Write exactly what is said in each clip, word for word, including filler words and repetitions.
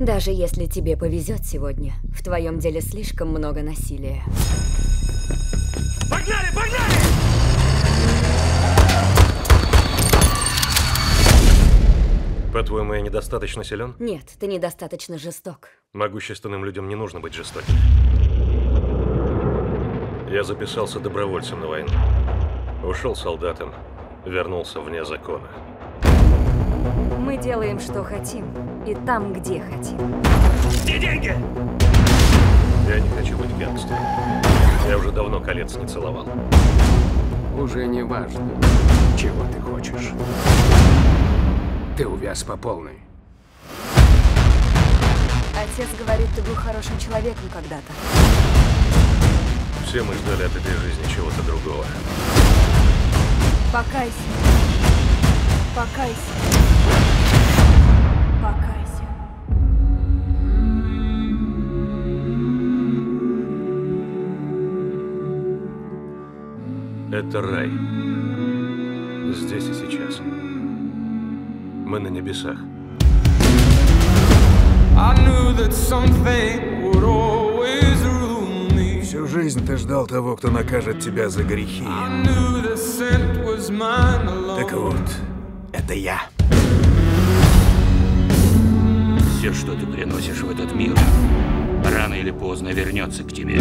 Даже если тебе повезет сегодня, в твоем деле слишком много насилия. Погнали, погнали! По-твоему, я недостаточно силен? Нет, ты недостаточно жесток. Могущественным людям не нужно быть жестокими. Я записался добровольцем на войну. Ушел солдатом, вернулся вне закона. Мы делаем, что хотим, и там, где хотим. Где деньги? Я не хочу быть гангстером. Я уже давно колец не целовал. Уже не важно, чего ты хочешь. Ты увяз по полной. Отец говорит, ты был хорошим человеком когда-то. Все мы ждали от этой жизни чего-то другого. Покайся. Покайся. Покайся. Это рай. Здесь и сейчас. Мы на небесах. Всю жизнь ты ждал того, кто накажет тебя за грехи. Так вот, это я. Все, что ты приносишь в этот мир, рано или поздно вернется к тебе.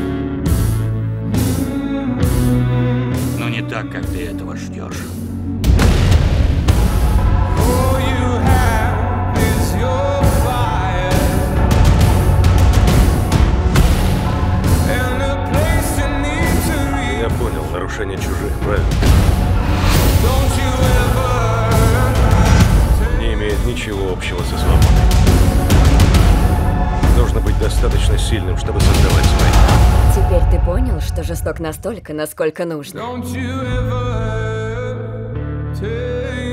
Но не так, как ты этого ждешь. Я понял, нарушение чужих правил не имеет ничего общего со свободой. Нужно быть достаточно сильным, чтобы создавать свои. Теперь ты понял, что жесток настолько, насколько нужно. Don't you ever take